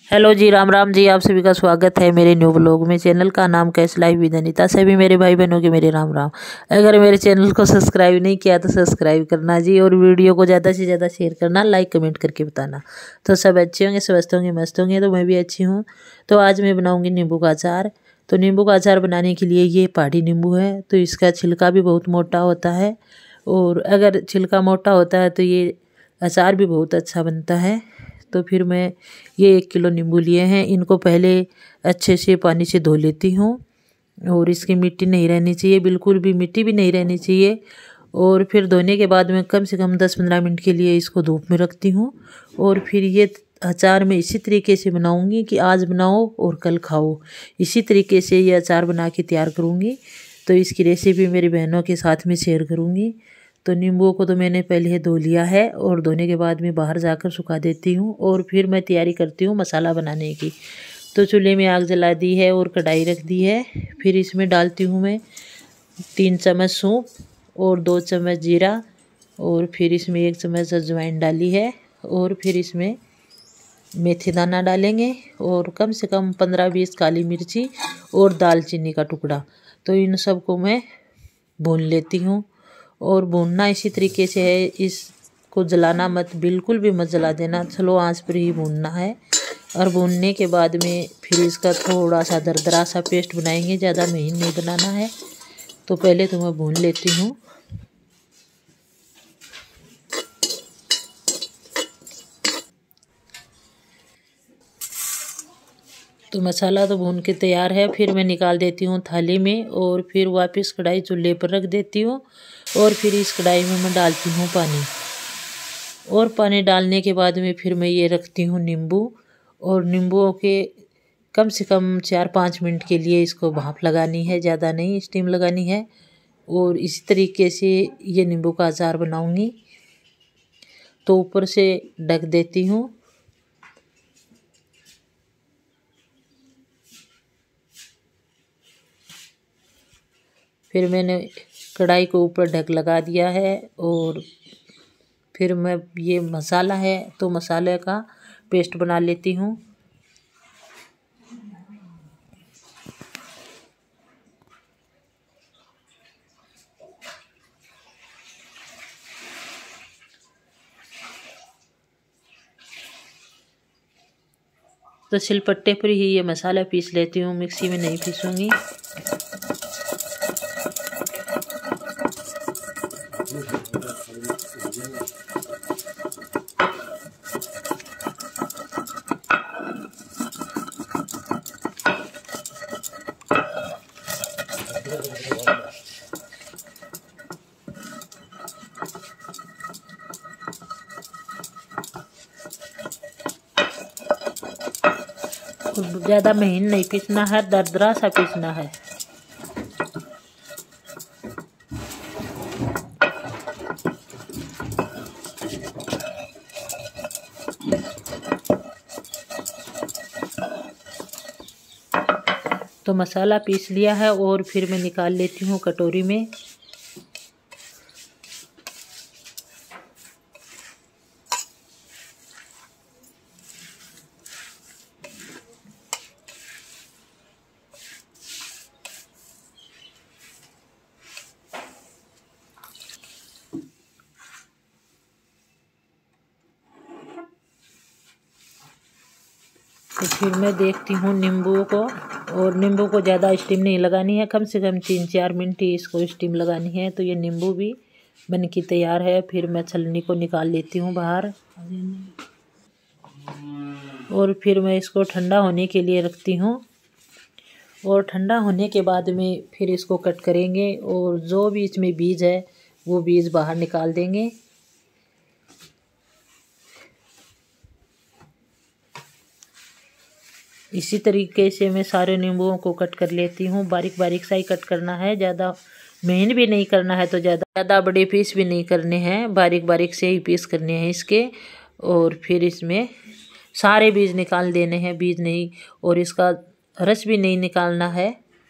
Hello ji, Ram Ram ji. आप सभी का स्वागत है मेरे न्यू ब्लॉग में। चैनल का नाम कैश लाइफ विद अनीता। सभी मेरे भाई बहनों के मेरे राम राम। अगर मेरे चैनल को सब्सक्राइब नहीं किया तो सब्सक्राइब करना जी, और वीडियो को ज़्यादा से ज़्यादा शेयर करना, लाइक कमेंट करके बताना। तो सब अच्छे होंगे, स्वस्थ होंगे, मस्त होंगे। तो मैं भी अच्छी हूँ। तो आज मैं बनाऊँगी नींबू का अचार। तो नींबू का अचार बनाने के लिए ये पहाड़ी नींबू है, तो इसका छिलका भी बहुत मोटा होता है, और अगर छिलका मोटा होता है तो ये अचार भी बहुत अच्छा बनता है। तो फिर मैं ये 1 किलो नींबू लिए हैं। इनको पहले अच्छे से पानी से धो लेती हूँ, और इसकी मिट्टी नहीं रहनी चाहिए, बिल्कुल भी मिट्टी भी नहीं रहनी चाहिए। और फिर धोने के बाद मैं कम से कम 10-15 मिनट के लिए इसको धूप में रखती हूँ। और फिर ये अचार मैं इसी तरीके से बनाऊँगी कि आज बनाओ और कल खाओ। इसी तरीके से ये अचार बना के तैयार करूँगी। तो इसकी रेसिपी मेरी बहनों के साथ में शेयर करूँगी। तो नींबुओं को तो मैंने पहले धो लिया है, और धोने के बाद मैं बाहर जाकर सुखा देती हूँ, और फिर मैं तैयारी करती हूँ मसाला बनाने की। तो चूल्हे में आग जला दी है और कढ़ाई रख दी है। फिर इसमें डालती हूँ मैं 3 चम्मच सौंफ और 2 चम्मच जीरा, और फिर इसमें 1 चम्मच अजवाइन डाली है, और फिर इसमें मेथी दाना डालेंगे, और कम से कम 15-20 काली मिर्ची और दालचीनी का टुकड़ा। तो इन सबको मैं भून लेती हूँ। और भूनना इसी तरीके से है, इसको जलाना मत, बिल्कुल भी मत जला देना, स्लो आंच पर ही भूनना है। और भूनने के बाद में फिर इसका थोड़ा सा दरदरा सा पेस्ट बनाएंगे, ज़्यादा महीन नहीं बनाना है। तो पहले तो मैं भून लेती हूँ। तो मसाला तो भून के तैयार है। फिर मैं निकाल देती हूँ थाली में, और फिर वापस कढ़ाई चूल्हे पर रख देती हूँ। और फिर इस कढ़ाई में मैं डालती हूँ पानी, और पानी डालने के बाद में फिर मैं ये रखती हूँ नींबू। और नींबुओं के कम से कम 4-5 मिनट के लिए इसको भाप लगानी है, ज़्यादा नहीं स्टीम लगानी है। और इसी तरीके से ये नींबू का अचार बनाऊँगी। तो ऊपर से ढक देती हूँ। फिर मैंने कढ़ाई को ऊपर ढक लगा दिया है, और फिर मैं ये मसाला है तो मसाले का पेस्ट बना लेती हूँ। तो सिलपट्टे पर ही ये मसाला पीस लेती हूँ, मिक्सी में नहीं पीसूँगी। ज़्यादा महीन नहीं पीसना है, दरदरा सा पीसना है। तो मसाला पीस लिया है, और फिर मैं निकाल लेती हूँ कटोरी में। तो फिर मैं देखती हूँ नींबू को, और नींबू को ज़्यादा स्टीम नहीं लगानी है, कम से कम 3-4 मिनट ही इसको स्टीम लगानी है। तो ये नींबू भी बन के तैयार है। फिर मैं छलनी को निकाल लेती हूँ बाहर, और फिर मैं इसको ठंडा होने के लिए रखती हूँ। और ठंडा होने के बाद में फिर इसको कट करेंगे, और जो भी इसमें बीज है वो बीज बाहर निकाल देंगे। इसी तरीके से मैं सारे नींबुओं को कट कर लेती हूँ। बारीक बारीक सा ही कट करना है, ज़्यादा महीन भी नहीं करना है, तो ज़्यादा बड़े पीस भी नहीं करने हैं, बारीक बारीक से ही पीस करने हैं इसके। और फिर इसमें सारे बीज निकाल देने हैं, बीज नहीं, और इसका रस भी नहीं निकालना है।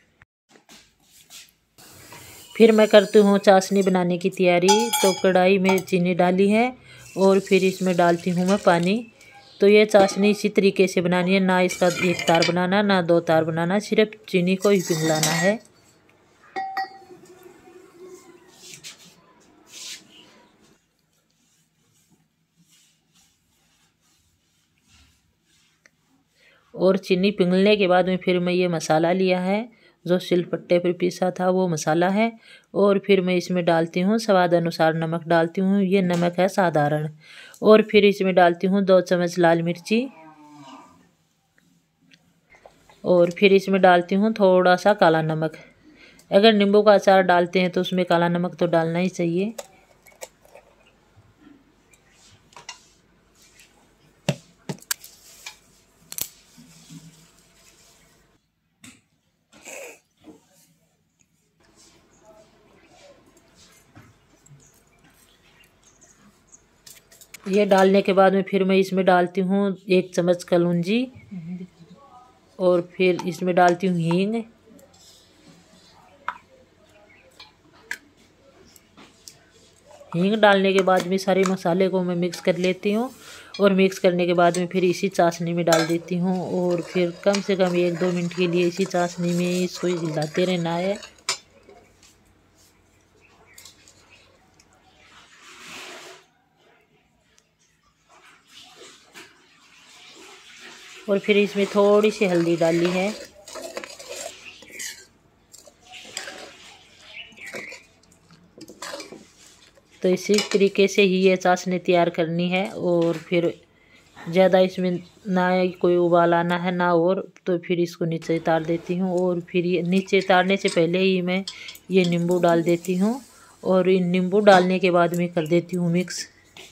फिर मैं करती हूँ चाशनी बनाने की तैयारी। तो कढ़ाई में चीनी डाली है, और फिर इसमें डालती हूँ मैं पानी। तो ये चाशनी इसी तरीके से बनानी है, ना इसका एक तार बनाना ना दो तार बनाना, सिर्फ चीनी को ही पिघलाना है। और चीनी पिघलने के बाद में फिर मैं ये मसाला लिया है, जो सिलपट्टे पर पीसा था वो मसाला है। और फिर मैं इसमें डालती हूँ स्वाद अनुसार नमक डालती हूँ, ये नमक है साधारण। और फिर इसमें डालती हूँ 2 चम्मच लाल मिर्ची। और फिर इसमें डालती हूँ थोड़ा सा काला नमक। अगर नींबू का अचार डालते हैं तो उसमें काला नमक तो डालना ही चाहिए। ये डालने के बाद में फिर मैं इसमें डालती हूँ 1 चम्मच कलौंजी। और फिर इसमें डालती हूँ हींग। हींग डालने के बाद में सारे मसाले को मैं मिक्स कर लेती हूँ। और मिक्स करने के बाद में फिर इसी चाशनी में डाल देती हूँ। और फिर कम से कम 1-2 मिनट के लिए इसी चाशनी में इसको हिलाते रहना है। और फिर इसमें थोड़ी सी हल्दी डाली है। तो इसी तरीके से ही ये चाशनी तैयार करनी है। और फिर ज़्यादा इसमें ना कोई उबाल आना है ना, और तो फिर इसको नीचे उतार देती हूँ। और फिर ये नीचे उतारने से पहले ही मैं ये नींबू डाल देती हूँ। और इन नींबू डालने के बाद मैं कर देती हूँ मिक्स।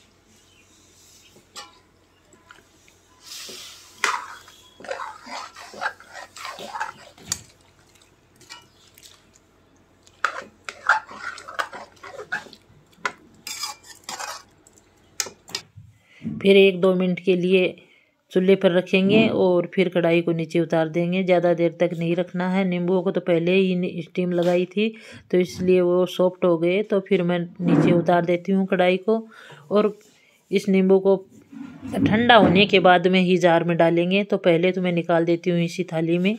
फिर 1-2 मिनट के लिए चूल्हे पर रखेंगे और फिर कढ़ाई को नीचे उतार देंगे। ज़्यादा देर तक नहीं रखना है। नींबुओं को तो पहले ही स्टीम लगाई थी तो इसलिए वो सॉफ्ट हो गए। तो फिर मैं नीचे उतार देती हूँ कढ़ाई को। और इस नींबू को ठंडा होने के बाद में ही जार में डालेंगे। तो पहले तो मैं निकाल देती हूँ इसी थाली में।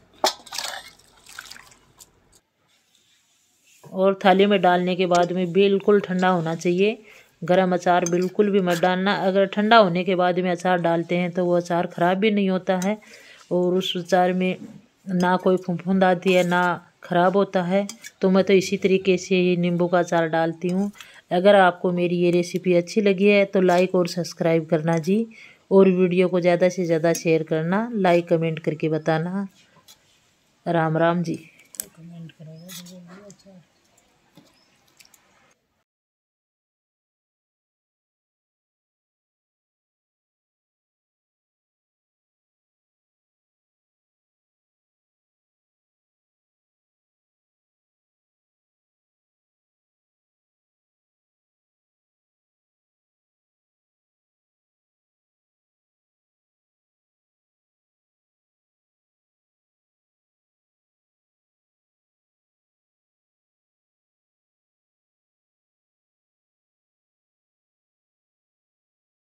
और थाली में डालने के बाद में बिल्कुल ठंडा होना चाहिए। गरम अचार बिल्कुल भी मत डालना। अगर ठंडा होने के बाद में अचार डालते हैं तो वो अचार ख़राब भी नहीं होता है। और उस अचार में ना कोई फफूंद आती है ना ख़राब होता है। तो मैं तो इसी तरीके से ही नींबू का अचार डालती हूँ। अगर आपको मेरी ये रेसिपी अच्छी लगी है तो लाइक और सब्सक्राइब करना जी। और वीडियो को ज़्यादा से ज़्यादा शेयर करना, लाइक कमेंट करके बताना। राम राम जी।